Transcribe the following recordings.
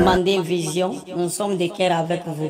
Mandé Vision, nous sommes de cœur avec vous.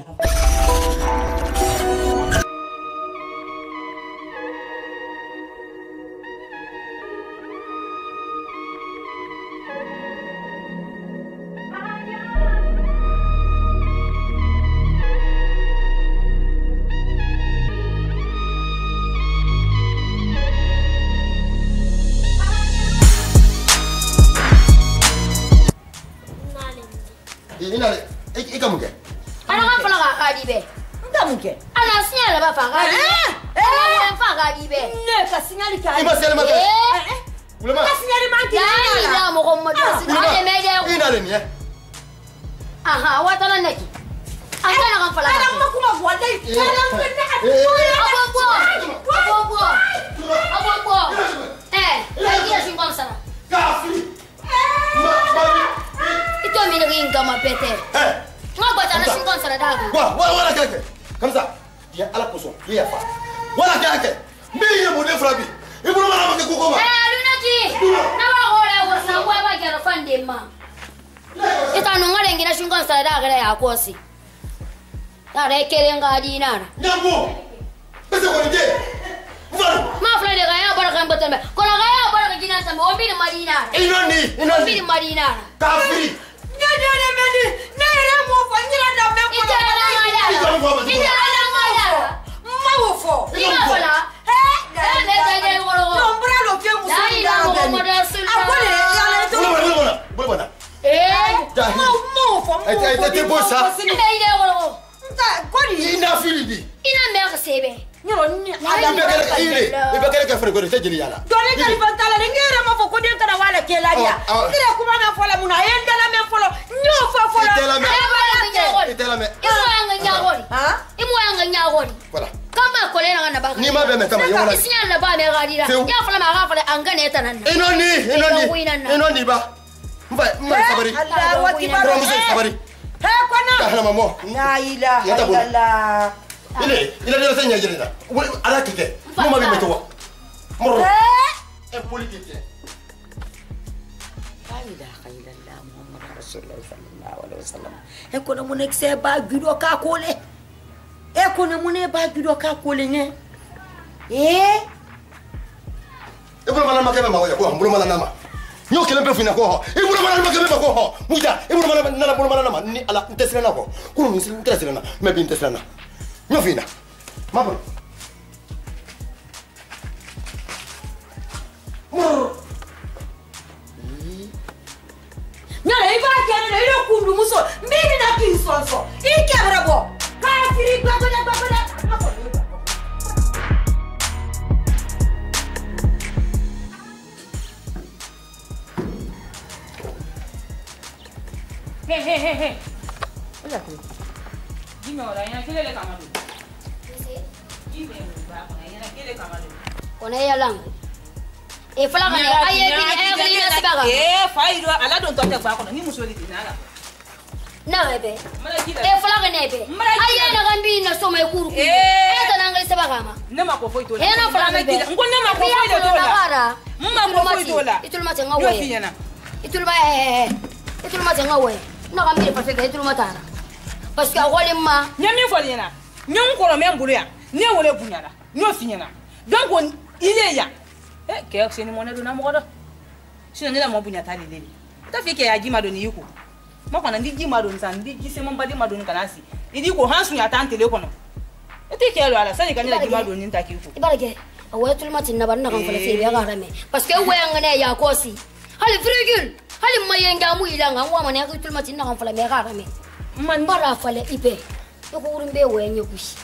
Parce que ma nyami folina nyam ko me mburia ne wole bunyana nyo finyana donc on ile ya ke akseni mona do na mo do sino ne la mo bunyata lele ta fi ke ya jima do ni yuko mo kona ndi jima do nsan ndi gise mo mbadi ma do kanasi idi ko hansu ya tante le kono ete ke lo ala sani kan la jima do ni ntaki yuko ibarake awe tulmatin na banna kan fala fi ya garame parce que we ngane ya kosi hali virgule hali mayenga mu ilanga ngwa mane ya tulmatin na kan fala me garame man bara fale ibe ko urumbe wenye kushi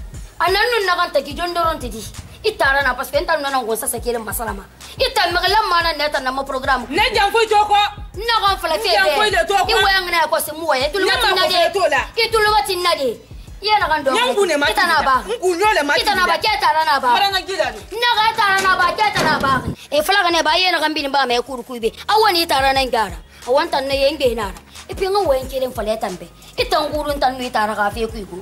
ananu naganta ki jondoron tidi itara na parce que entan nana ngosa sakele masalama ita magala mana neta na mo programme ne janfo joko na kan fale fe be iwe ngana ko se muwe tulmatin na de itulmatin na de yena kan do itana ba ngunyole ma itana ba ketara na ba maranga gidadu na ga tara na ba ketara ba e flaga ne ba yena kan bin ba me kurkuibe awani itara na ngara awanta ne yenge nara ipinga wenkele mfaleta mbe itanguru ntanu itara ka fe kuiku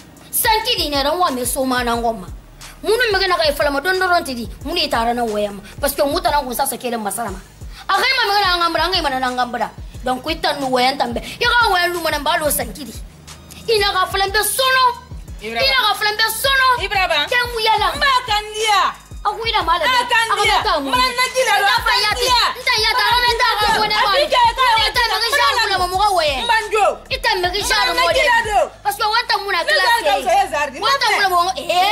sanki di ne ran wa me so mana ngoma munu mege na ka ifala madondoron tidi munu itara na wayama parce que muta na kunsa sakele masarama akai ma mege na ngambra ngai mana na ngambra donc itan nu wayan tambe ira wayan lu mona mbalo sankidi ina ga flambe sono Ibrahima kan mu yala mbakandia aku ina mala akandia mana gila lo akandia nta ya ta ga menda ga wona ba ita me ga sharu la mo ga waye mbanjo ita me ga sharu mo de parce que wanta muna classe wanta muna mo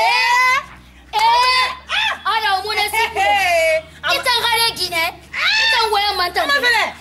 ara mo na si ita gare gine ita waya mantande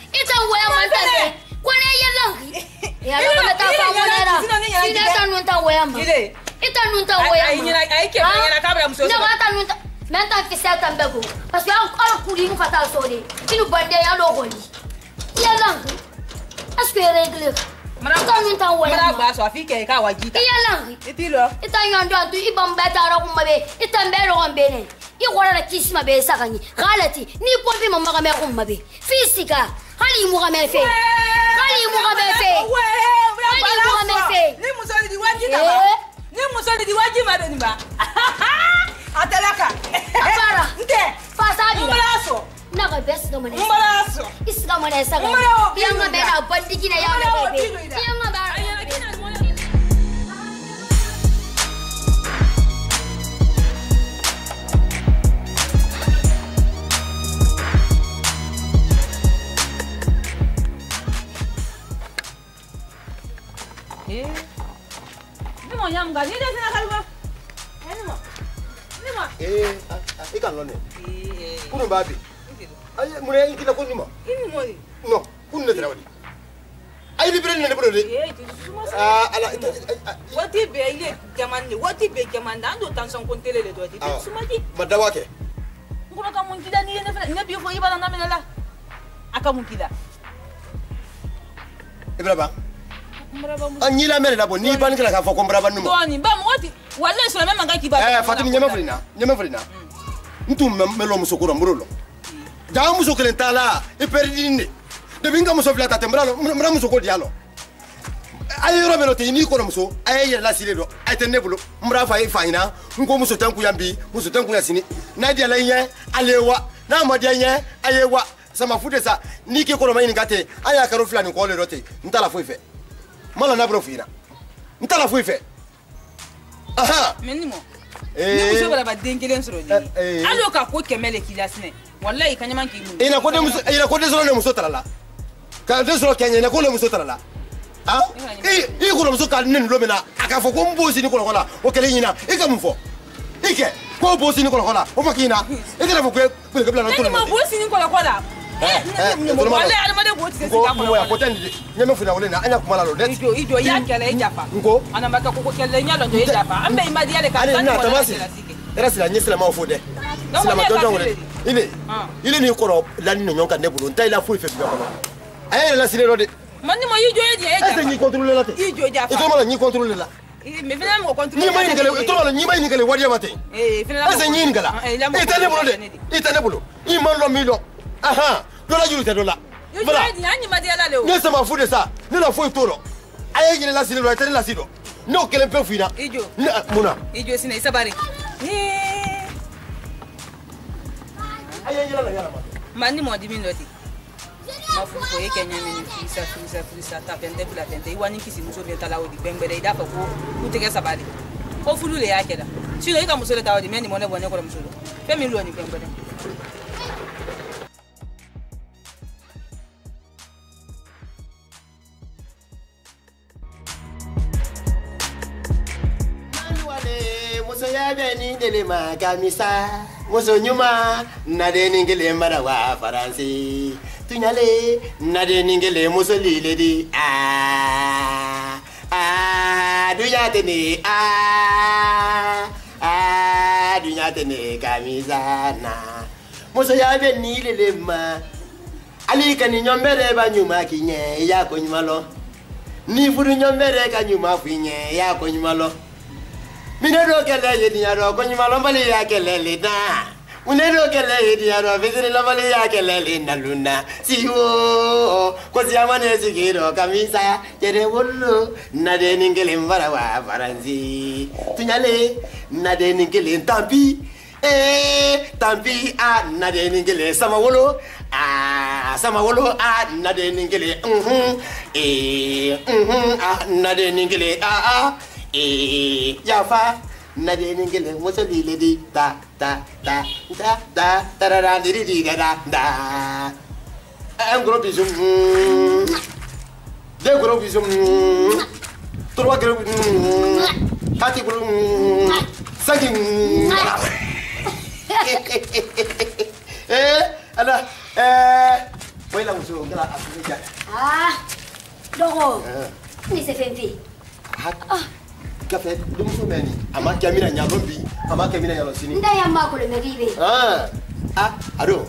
kone yalla ya lo na ta fa mo na ina ta nun ta waya ma ita nun ta waya ma ai ke na kabra muso na ta nun ta menta fi sa tambego parce que ala kuli mu fata so de inu bande ya lo goli yalla asko regle ta nun ta waya mara ba so afike ka wajita yalla itilo ita nyando antu ibam beta ra kuma be ita mbero ngombene i gora na kisima be sakani galati ni pompi mama ga me kuma be fisika hali mu ga me fe ni musoli di wajita ba ni musoli di wajima do ni ba atalaka apara nte fasadi mbalaso na ga best do mane mbalaso isga mane saga yanga be na bandiki na yanga be yanga ba nyam ga ni da sina kalba nima ikan lo ne kunu babi ay mune ikina kunu ma ini mo no kunu ne trawadi ay bi bren ne bro de ala wati be ile jamande ando tanson kon tele le do ti sumaji madawa ke ngura ka mun kida ni ne bi fo ibala na menala aka mun kida ibraba anyila mere dabo ni ban kala ka fo ko mbraba numo doni ba moti wallahi so même ngaki ba fatimi nyama frina ntum melo musokoro mbrolo da musokelen tala e perdine de binga musofla ta tembralo mra musoko dialo ay ro melo te ni ko muso ay ya la sile do ay te nebulo mra fa ina ngo muso tanku yambi muso tanku yasini na dia la yen alewa na ma dia yen ayewa sama fude sa ni ke ko lo mayini gate aya karo flani ko le rote ntala fo ife mala na brofina ntala fo ife aha menimo ni muso bala ba dengelen soro di alo ka ko kemele kilasne wallahi kanyama ki mu ina ko de soro ne muso talala ka de soro kenya ina ko le muso talala ah ko le muso ka nen lo mena aka fo ko mbosi ni ko la o kele nyina e ka mu fo ike ko bosi ni ko la o makina e ka fo ko ke bla no to ni ma bosi ni ko la wallahi almade ko tse sika ko ko tandi nyame funa wole na anya kumala lo net ijo ya kele e jafa ngo ana maka ko kele nyalo ndo e jafa ambe imadi yale ka na tamasi era sila nyesela ma fo de sila ma tonjo ngore ile ni ko ro lani no nyonka nebulo ntai la fu ife bi ko ay la sile ro de manni mo ijo e jafa ese ni contrôler la te ijo jafa ito mala ni contrôler la me fina mo contrôler ni mai ni kele ito mala ni mai ni kele wadi mate fina ese ni ngala ite nebulo i man lo milo aha dola julu te dola voilà ni ma dia la le o ne sama fu de sa ne la fu tolo aye ni la sile ro ite la sido no kele pe fina ijo muna ijo sina isabari aye ni la yala ma mani mo di minoti mafu ko ye kenya ni fisa ta pende pula pende iwani kisi muso be tala odi bembere ida fa ko utege sabari o fulu le yake da sino ika muso le tawadi meni mo ne bonye ko muso fe mi lu ni bembere muso ya beni dele ma kamisa muso nyuma na de ningele mara wa faransi tunyale na de ningele muso lile di dunya tene dunya tene kamisa na muso ya beni dele ma ali kan nyombere ba nyuma kinye ya ko nyumalo ni furu nyombere ka nyuma finye ya ko nyumalo Minedo kele yediaro konyumalo mbali ya kelele na Minedo kele yediaro vizini mbali ya kelele na luna siwo kozi amane sigiro kamisa jere wolo nade ningele mbara wa faranzi tunyale nade ningele tampi nade ningele sama wolo sama wolo nade ningile nade ningile yafa nade ningile musoli le di da di da un gros bisou deux gros bisous trois gros quatre gros cinq ada boleh langsung gerak aku aja. Dogo. Ni se fenfi. Kafe, dum so meni. Ama kamina nyalo bi, ama kamina nyalo sini. Nda ya mako le megibe. Ado.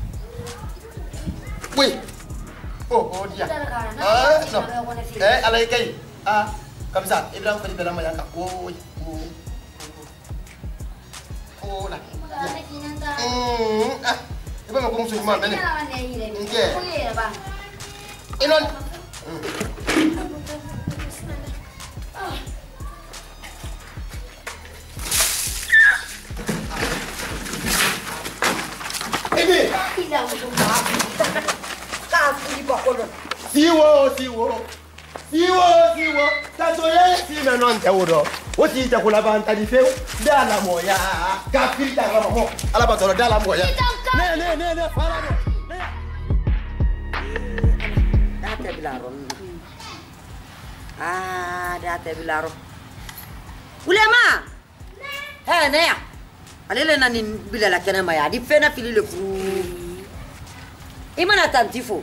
Wih. Oh dia. No. Alai kai. Kamsa, Ibrahim tadi dalam yang aku. Lah. Ibu mau kongsi mana ni? Okey. Inon. Ini. Siwo. Tanto ye si menon tawdo. Woti ta kula ban tadi feu. Dala moya. Kafir dala mo. Ala ba toro dala moya. Ne fala mo. Date bilaro. Date bilaro. Ulema. Ne ya. Alele nani bilala kana maya di fena fili le fu. Imana tantifo.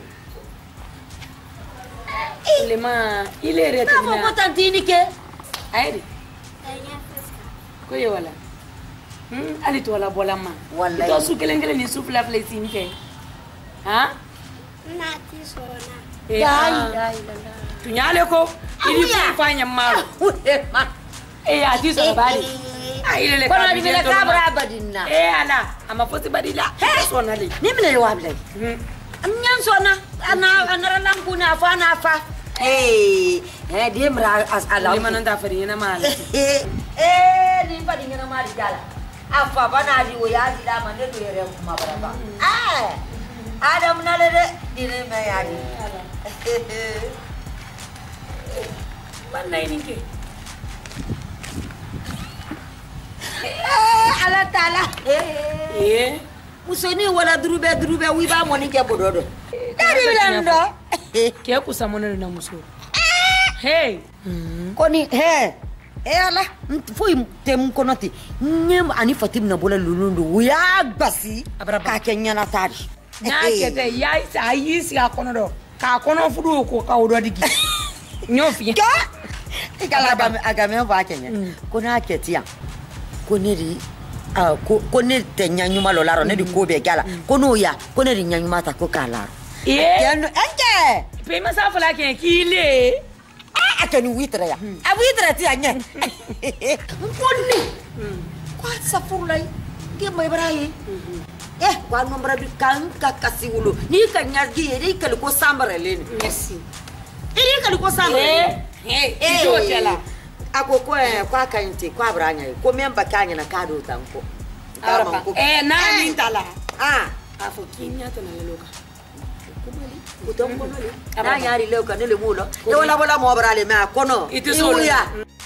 Ulema ile rete na mo tantini ke. Ayri. Ko ye wala. Ali to wala bola ma. Wallahi. To su kelengele ni su fla fla simke. Ha? Nati sona. Dai. Tunyale ko ili kufanya maro. Ulema. Ati so bali. Ile le Kona di bela kabra badinna. Ala, ama fosi badila. Sona le. Ni mene wable. Nyan sona ana lampu na fa. Dia mera alam. Ni mananda fari na mala. Ni padi ngena mari gala. Afa bana di oya di da mande do yere kuma baraba. Adam na le dire me yadi. Mana ini ke? Allah taala. Musoni wala drube wiba moni ke bododo. Dari bilando. Ke kusamona na muso. Hey. Koni ala foi tem konoti. Nyem ani fatim na bola lulundu. Uya basi. Ka kenya na tari. Na kete yai sa yisi ka kono do. Ka kono fudu ko ka odo digi. Nyofi. Kala agame va kenya. Kona ketia. Koneri kone te nyanyuma lo laro ne di ko be gala kono ya koneri nyanyuma ta ko kala yano enke pe ma sa fala ke kile akani witra ya witra ti anya konni kwa safurlai ke mai barayi kwa nombra bi kan ka kasiwulo ni kan nyargi ri kal ko sambare leni merci ri kal ko sambare ijo tela akoko kwa kanti kwa branya ko memba kanya na kado tanko araba na mintala afo kinya tana leloka kubali utombo le na yari leo kanele mulo e wala bola mo brale ma kono ito solo ya